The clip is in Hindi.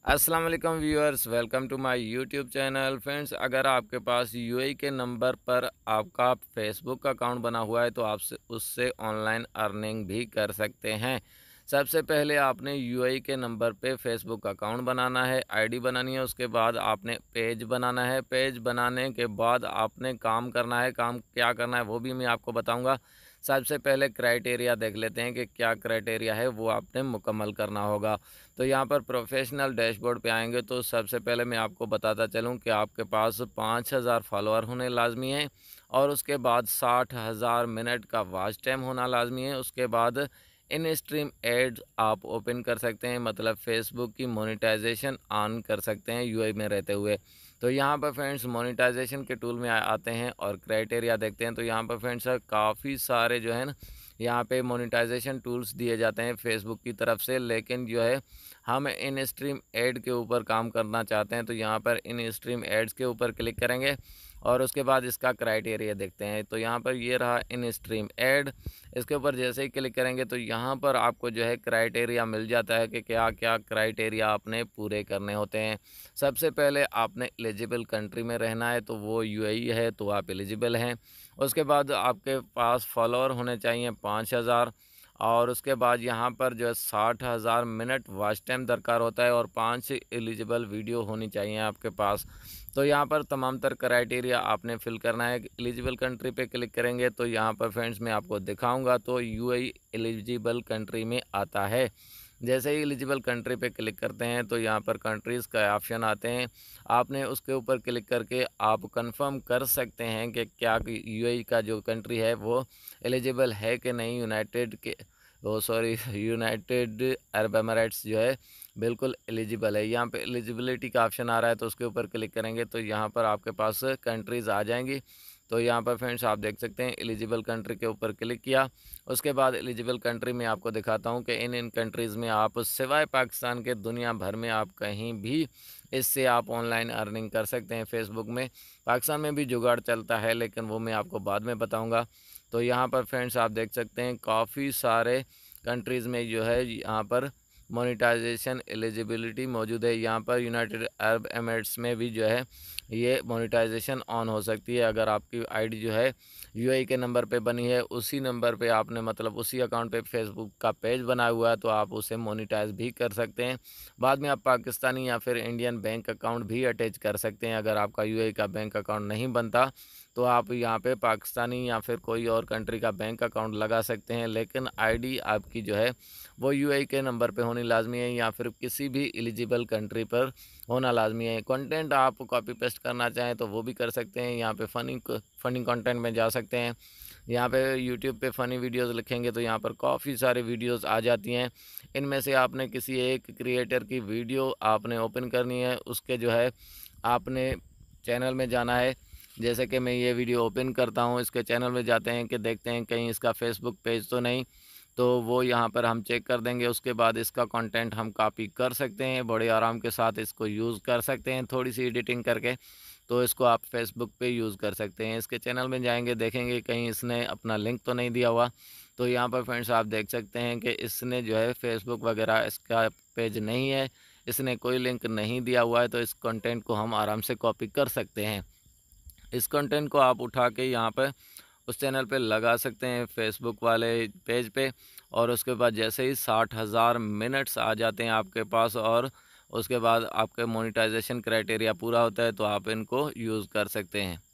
अस्सलाम वालेकुम viewers, welcome to my YouTube channel. Friends, अगर आपके पास यूएई के नंबर पर आपका फेसबुक अकाउंट बना हुआ है तो आप उससे ऑनलाइन अर्निंग भी कर सकते हैं। सबसे पहले आपने यूएई के नंबर पे फेसबुक अकाउंट बनाना है, आईडी बनानी है। उसके बाद आपने पेज बनाना है। पेज बनाने के बाद आपने काम करना है। काम क्या करना है वो भी मैं आपको बताऊँगा। सबसे पहले क्राइटेरिया देख लेते हैं कि क्या क्राइटेरिया है, वो आपने मुकम्मल करना होगा। तो यहाँ पर प्रोफेशनल डैशबोर्ड पे आएंगे तो सबसे पहले मैं आपको बताता चलूँ कि आपके पास 5000 फॉलोअर होने लाजमी हैं और उसके बाद 60,000 मिनट का वॉच टाइम होना लाजमी है। उसके बाद इन स्ट्रीम एड्स आप ओपन कर सकते हैं, मतलब फेसबुक की मोनेटाइजेशन ऑन कर सकते हैं यूएई में रहते हुए। तो यहाँ पर फ्रेंड्स मोनेटाइजेशन के टूल में आते हैं और क्राइटेरिया देखते हैं। तो यहाँ पर फ्रेंड्स काफ़ी सारे जो है ना, यहाँ पे मोनेटाइजेशन टूल्स दिए जाते हैं फेसबुक की तरफ से, लेकिन जो है हम इन स्ट्रीम एड के ऊपर काम करना चाहते हैं। तो यहाँ पर इन स्ट्रीम एड्स के ऊपर क्लिक करेंगे और उसके बाद इसका क्राइटेरिया देखते हैं। तो यहाँ पर ये रहा इन स्ट्रीम एड। इसके ऊपर जैसे ही क्लिक करेंगे तो यहाँ पर आपको जो है क्राइटेरिया मिल जाता है कि क्या क्या क्राइटेरिया आपने पूरे करने होते हैं। सबसे पहले आपने एलिजिबल कंट्री में रहना है, तो वो यूएई है, तो आप एलिजिबल हैं। उसके बाद आपके पास फॉलोअर होने चाहिए 5000 और उसके बाद यहाँ पर जो है 60,000 मिनट वॉच टाइम दरकार होता है और 5 एलिजिबल वीडियो होनी चाहिए आपके पास। तो यहाँ पर तमाम तर क्राइटेरिया आपने फिल करना है। एलिजिबल कंट्री पे क्लिक करेंगे तो यहाँ पर फ्रेंड्स मैं आपको दिखाऊंगा तो यूएई एलिजिबल कंट्री में आता है। जैसे ही एलिजिबल कंट्री पे क्लिक करते हैं तो यहाँ पर कंट्रीज़ का ऑप्शन आते हैं। आपने उसके ऊपर क्लिक करके आप कंफर्म कर सकते हैं कि क्या यूएई का जो कंट्री है वो एलिजिबल है कि नहीं। यूनाइटेड अरब एमिरेट्स जो है बिल्कुल एलिजिबल है। यहाँ पे एलिजिबिलिटी का ऑप्शन आ रहा है तो उसके ऊपर क्लिक करेंगे तो यहाँ पर आपके पास कंट्रीज़ आ जाएंगी। तो यहाँ पर फ्रेंड्स आप देख सकते हैं एलिजिबल कंट्री के ऊपर क्लिक किया। उसके बाद एलिजिबल कंट्री में आपको दिखाता हूँ कि इन कंट्रीज़ में आप सिवाय पाकिस्तान के दुनिया भर में आप कहीं भी इससे आप ऑनलाइन अर्निंग कर सकते हैं फेसबुक में। पाकिस्तान में भी जुगाड़ चलता है लेकिन वो मैं आपको बाद में बताऊँगा। तो यहाँ पर फ्रेंड्स आप देख सकते हैं काफ़ी सारे कंट्रीज़ में जो है यहाँ पर मोनेटाइजेशन एलिजिबिलिटी मौजूद है। यहाँ पर यूनाइटेड अरब एमिरेट्स में भी जो है ये मोनेटाइजेशन ऑन हो सकती है। अगर आपकी आईडी जो है यूएई के नंबर पे बनी है, उसी नंबर पे आपने मतलब उसी अकाउंट पे फेसबुक का पेज बना हुआ है, तो आप उसे मोनेटाइज भी कर सकते हैं। बाद में आप पाकिस्तानी या फिर इंडियन बैंक अकाउंट भी अटैच कर सकते हैं। अगर आपका यूएई का बैंक अकाउंट नहीं बनता तो आप यहाँ पे पाकिस्तानी या फिर कोई और कंट्री का बैंक अकाउंट लगा सकते हैं, लेकिन आईडी आपकी जो है वो यूएई के नंबर पे होनी लाजमी है या फिर किसी भी एलिजिबल कंट्री पर होना लाजमी है। कंटेंट आप कॉपी पेस्ट करना चाहें तो वो भी कर सकते हैं। यहाँ पे फ़नी कंटेंट में जा सकते हैं। यहाँ पे यूट्यूब पे फ़नी वीडियोस लिखेंगे तो यहाँ पर काफ़ी सारे वीडियोस आ जाती हैं। इनमें से आपने किसी एक क्रिएटर की वीडियो आपने ओपन करनी है, उसके जो है आपने चैनल में जाना है। जैसे कि मैं ये वीडियो ओपन करता हूँ, इसके चैनल में जाते हैं कि देखते हैं कहीं इसका फेसबुक पेज तो नहीं, तो वो यहाँ पर हम चेक कर देंगे। उसके बाद इसका कंटेंट हम कॉपी कर सकते हैं, बड़े आराम के साथ इसको यूज़ कर सकते हैं थोड़ी सी एडिटिंग करके। तो इसको आप फेसबुक पे यूज़ कर सकते हैं। इसके चैनल में जाएंगे, देखेंगे कहीं इसने अपना लिंक तो नहीं दिया हुआ। तो यहाँ पर फ्रेंड्स आप देख सकते हैं कि इसने जो है फेसबुक वगैरह इसका पेज नहीं है, इसने कोई लिंक नहीं दिया हुआ है। तो इस कंटेंट को हम आराम से कॉपी कर सकते हैं। इस कंटेंट को आप उठा के यहाँ पे उस चैनल पे लगा सकते हैं फेसबुक वाले पेज पे, और उसके बाद जैसे ही 60,000 मिनट्स आ जाते हैं आपके पास और उसके बाद आपके मोनेटाइजेशन क्राइटेरिया पूरा होता है तो आप इनको यूज़ कर सकते हैं।